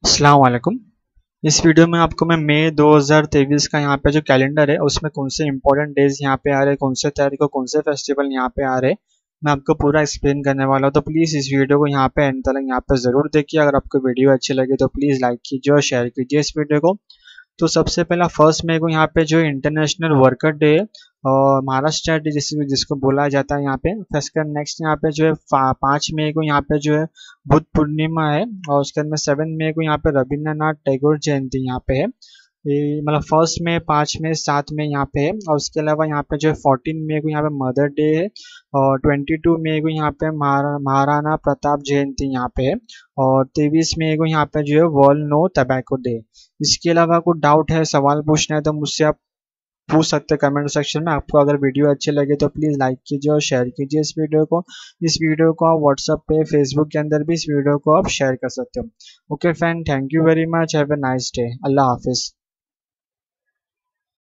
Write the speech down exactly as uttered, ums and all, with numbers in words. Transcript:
अस्सलाम वालेकुम। इस वीडियो में आपको मैं मई दो हज़ार तेईस का यहाँ पे जो कैलेंडर है उसमें कौन से इंपॉर्टेंट डेज यहाँ पे आ रहे हैं, कौन से तारीख को कौन से फेस्टिवल यहाँ पे आ रहे हैं, मैं आपको पूरा एक्सप्लेन करने वाला हूँ। तो प्लीज़ इस वीडियो को यहाँ पे एंड तक यहाँ पे ज़रूर देखिए। अगर आपको वीडियो अच्छी लगे तो प्लीज़ लाइक कीजिए और शेयर कीजिए इस वीडियो को। तो सबसे पहला फर्स्ट मई को यहाँ पे जो इंटरनेशनल वर्कर डे है और महाराष्ट्र डे जिस जिसको बोला जाता है यहाँ पे। फिर इसका नेक्स्ट यहाँ पे जो है पाँच मई को यहाँ पे जो है बुद्ध पूर्णिमा है। और उसके बाद में सेवन मई को यहाँ पे रविंद्रनाथ टैगोर जयंती यहाँ पे है। ये मतलब फर्स्ट में पाँच में सात में यहाँ पे है। और उसके अलावा यहाँ पे जो है फोर्टीन मई को यहाँ पे मदर डे है। और ट्वेंटी टू मई को यहाँ पे महारा महाराणा प्रताप जयंती यहाँ पे है। और तेईस मई को यहाँ पे जो है वर्ल्ड नो टबैको डे। इसके अलावा कुछ डाउट है, सवाल पूछना है तो मुझसे आप पूछ सकते हैं कमेंट सेक्शन में। आपको अगर वीडियो अच्छे लगे तो प्लीज़ लाइक कीजिए और शेयर कीजिए इस वीडियो को। इस वीडियो को आप व्हाट्सएप पे, फेसबुक के अंदर भी इस वीडियो को आप शेयर कर सकते हो। Okay friend, thank you very much, have a nice day, अल्लाह हाफिज़।